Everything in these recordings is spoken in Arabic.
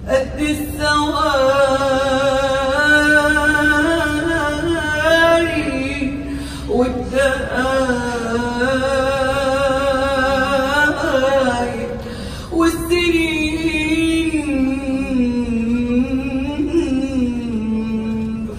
قد الثواني والدقايق والسنين،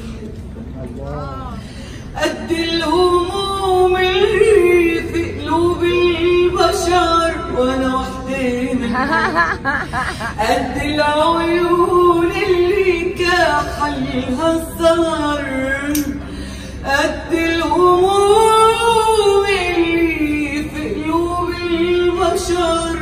قد الهموم اللي في قلوب البشر وانا وحدي منها، قد العيون اللي كحلها السهر، قد الهموم اللي في قلوب البشر،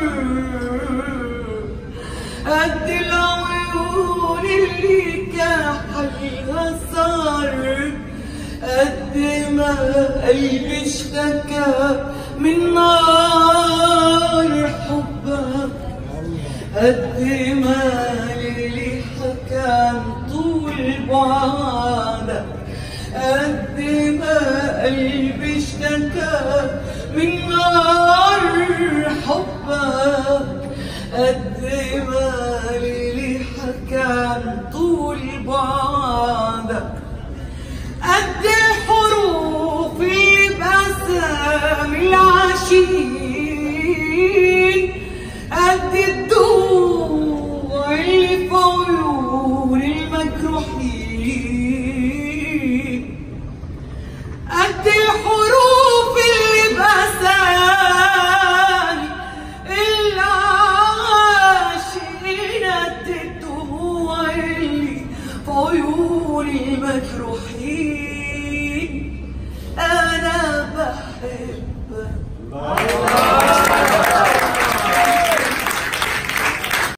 قد العيون اللي كحلها السهر، قد ما قلبي اشتكى من نار حبك، قد ما ليلي حكى طول بعدك، قد ما قلبي اشتكى من نار حبك، قد ما ليلي حكى طول بعدك، قد الحروف اللي بأسام العاشقين، قد الدموع اللي في عيون المجروحين، قد الحروف اللي بأسام العاشقين، قد الدموع اللي في عيون المجروحين.